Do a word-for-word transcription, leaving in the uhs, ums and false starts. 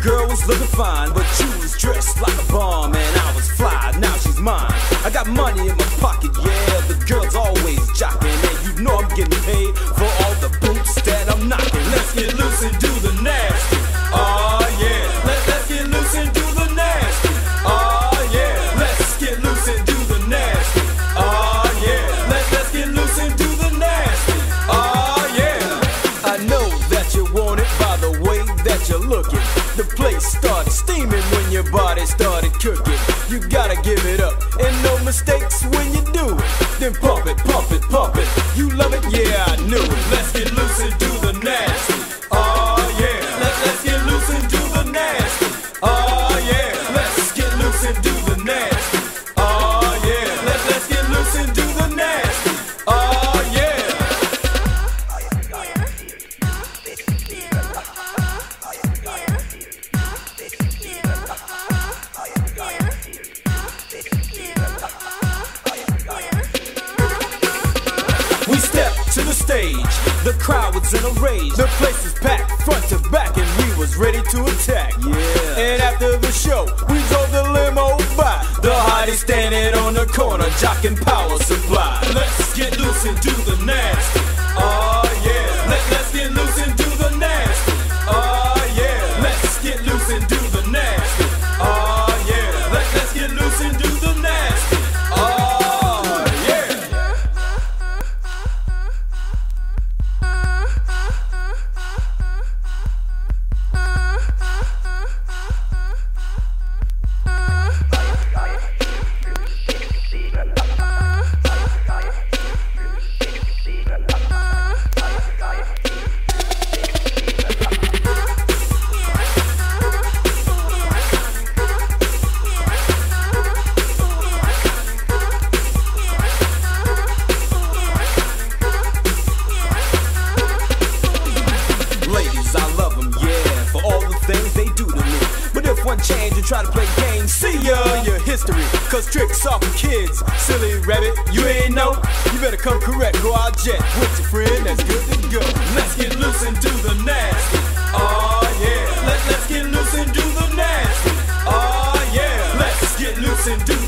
girl was looking fine, but you was dressed like a bomb, and I was fly, now she's mine. I got money in my pocket, yeah, the girl's always jocking, and you know I'm getting paid for all the boots that I'm knocking. Let's get loose and do the nasty. Oh yeah, Let, let's get loose and do the nasty. Oh yeah, let's get loose and do the nasty. Oh yeah, Let, let's get loose and do the nasty. Oh yeah, I know that you want it by the way that you're looking. The place started steaming when your body started cooking. You gotta give it up, and no mistakes when you do it. Then pump it, pump it, pump it. You love it, yeah, I knew it. Let's get loose and do the nasty. Oh yeah, Let, let's get loose and do the nasty. Oh yeah, let's get loose and do the nasty. Oh yeah, Let, let's get loose and do the nasty. Oh yeah. We stepped to the stage, the crowd was in a rage. The place was packed front to back, and we was ready to attack. Yeah. And after the show, we drove the limo by. The hottie standing on the corner, jocking power supply. Let's get loose and do the nasty. Oh yeah, Let, let's get loose and do the nasty. Oh yeah, let's get loose and do the nasty. Oh yeah, Let, let's get loose and do the nasty. Oh yeah. Ladies, I love them, yeah, for all the things they do to me. But if one change and try to play games, see ya, your history. Cause tricks are for kids, silly rabbit, you ain't know. You better come correct, go out jet with your friend, that's good to go. Let's get loose and do the nasty. Oh yeah, Let, let's get loose and do the nasty. Oh yeah, let's get loose and do